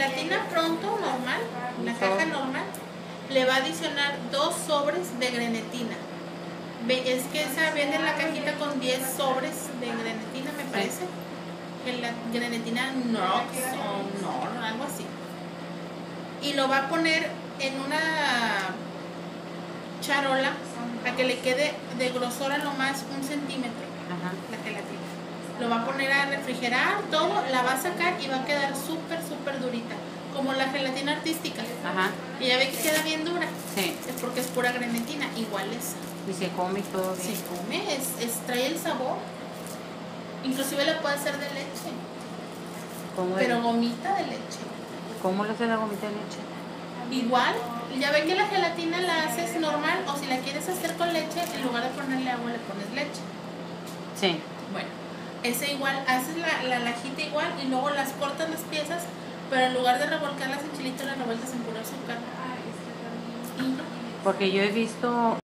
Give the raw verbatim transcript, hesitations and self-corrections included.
gelatina Pronto normal, la caja normal, le va a adicionar dos sobres de grenetina. Es que esa viene en la cajita con diez sobres de grenetina, me parece. Sí. La grenetina Nox o no, algo así. Y lo va a poner en una charola para que le quede de grosor a lo más un centímetro. Ajá. La gelatina. Lo va a poner a refrigerar todo, la va a sacar y va a quedar súper, súper durita. Como la gelatina artística. Ajá. Y ya ve que queda bien dura. Sí. Es porque es pura grenetina, igual es. Y se come todo bien. Se come, es, es, trae el sabor. Inclusive le puede hacer de leche. ¿Cómo Pero de... gomita de leche. ¿Cómo le hace la gomita de leche? Igual, ya ven que la gelatina la haces normal, o si la quieres hacer con leche, en lugar de ponerle agua le pones leche. Sí. Bueno, ese igual, haces la, la lajita igual y luego las cortas las piezas, pero en lugar de revolcarlas en chilito, las revueltas en puro azúcar. Porque yo he visto